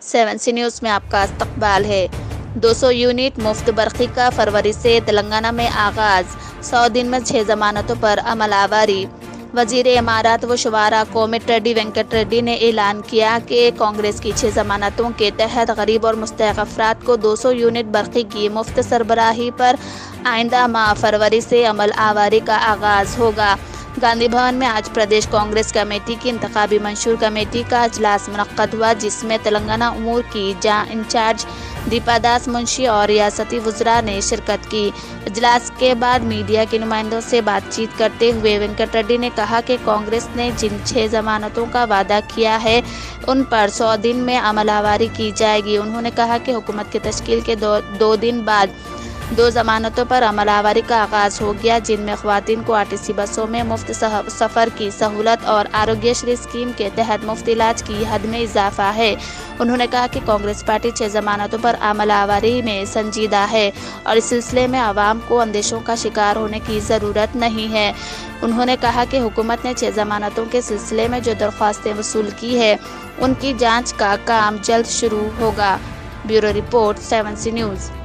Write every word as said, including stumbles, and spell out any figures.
Seven C news में आपका इस्तकबाल है। दो सौ यूनिट मुफ्त बरक़ी का फरवरी से तेलंगाना में आगाज़। सौ दिन में छह जमानतों पर अमल आवारी। वजीर इमारत व शुमारा कोमटिरेड्डी वेंकट रेड्डी ने ऐलान किया कि कांग्रेस की छह जमानतों के तहत गरीब और मुस्तहक़ अफराद को दो सौ यूनिट बरक़ी की मुफ्त सरबराही पर आइंदा माह फरवरी से अमल आवारी का आगाज़ होगा। गांधी भवन में आज प्रदेश कांग्रेस कमेटी की इंतखाबी मंशूर कमेटी का इजलास मुनक्कद हुआ, जिसमें तेलंगाना उमूर की जा इंचार्ज दीपा दास मुंशी और रियासती वज़रा ने शिरकत की। इजलास के बाद मीडिया के नुमाइंदों से बातचीत करते हुए वेंकट रेड्डी ने कहा कि कांग्रेस ने जिन छह जमानतों का वादा किया है उन पर सौ दिन में अमलावरी की जाएगी। उन्होंने कहा कि हुकूमत की तश्कील के दो, दो दिन बाद दो जमानतों पर अमलावरी का आगाज़ हो गया, जिनमें ख़वातीन को आरटीसी बसों में मुफ्त सफ़र की सहूलत और आरोग्यश्री स्कीम के तहत मुफ्त इलाज की हद में इजाफा है। उन्होंने कहा कि कांग्रेस पार्टी छह जमानतों पर अमलावरी में संजीदा है और इस सिलसिले में आवाम को अंदेशों का शिकार होने की ज़रूरत नहीं है। उन्होंने कहा कि हुकूमत ने छह जमानतों के सिलसिले में जो दरख्वास्तें वसूल की है उनकी जाँच का काम जल्द शुरू होगा। Bureau report, seven C news.